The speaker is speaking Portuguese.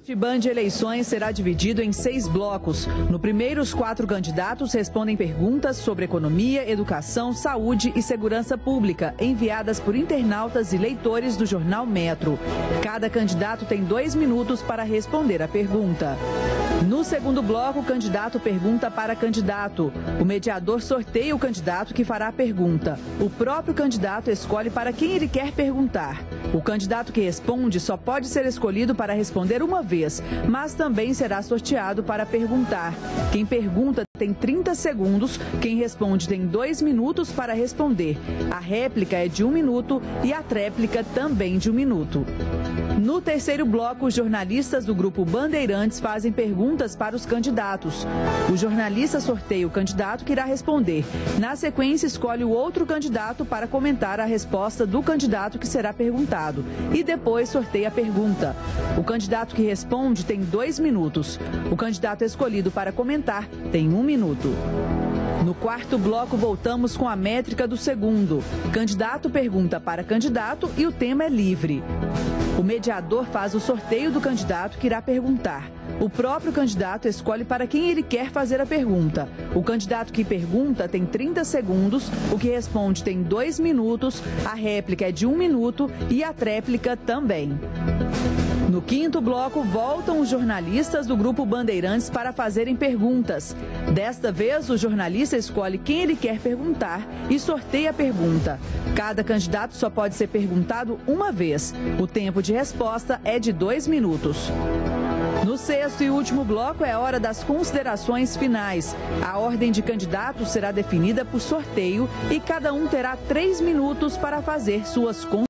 Este Band Eleições será dividido em 6 blocos. No primeiro, os 4 candidatos respondem perguntas sobre economia, educação, saúde e segurança pública, enviadas por internautas e leitores do jornal Metro. Cada candidato tem 2 minutos para responder a pergunta. No segundo bloco, o candidato pergunta para candidato. O mediador sorteia o candidato que fará a pergunta. O próprio candidato escolhe para quem ele quer perguntar. O candidato que responde só pode ser escolhido para responder uma vez, mas também será sorteado para perguntar. Quem pergunta tem 30 segundos, quem responde tem 2 minutos para responder. A réplica é de 1 minuto e a tréplica também de 1 minuto. No terceiro bloco, os jornalistas do Grupo Bandeirantes fazem perguntas para os candidatos. O jornalista sorteia o candidato que irá responder. Na sequência, escolhe o outro candidato para comentar a resposta do candidato que será perguntado. E depois sorteia a pergunta. O candidato que responde tem 2 minutos. O candidato escolhido para comentar tem 1 minuto. No quarto bloco, voltamos com a métrica do segundo. Candidato pergunta para candidato e o tema é livre. O mediador faz o sorteio do candidato que irá perguntar. O próprio candidato escolhe para quem ele quer fazer a pergunta. O candidato que pergunta tem 30 segundos, o que responde tem 2 minutos, a réplica é de 1 minuto e a tréplica também. No quinto bloco, voltam os jornalistas do Grupo Bandeirantes para fazerem perguntas. Desta vez, o jornalista escolhe quem ele quer perguntar e sorteia a pergunta. Cada candidato só pode ser perguntado uma vez. O tempo de resposta é de 2 minutos. No sexto e último bloco é a hora das considerações finais. A ordem de candidatos será definida por sorteio e cada um terá 3 minutos para fazer suas considerações.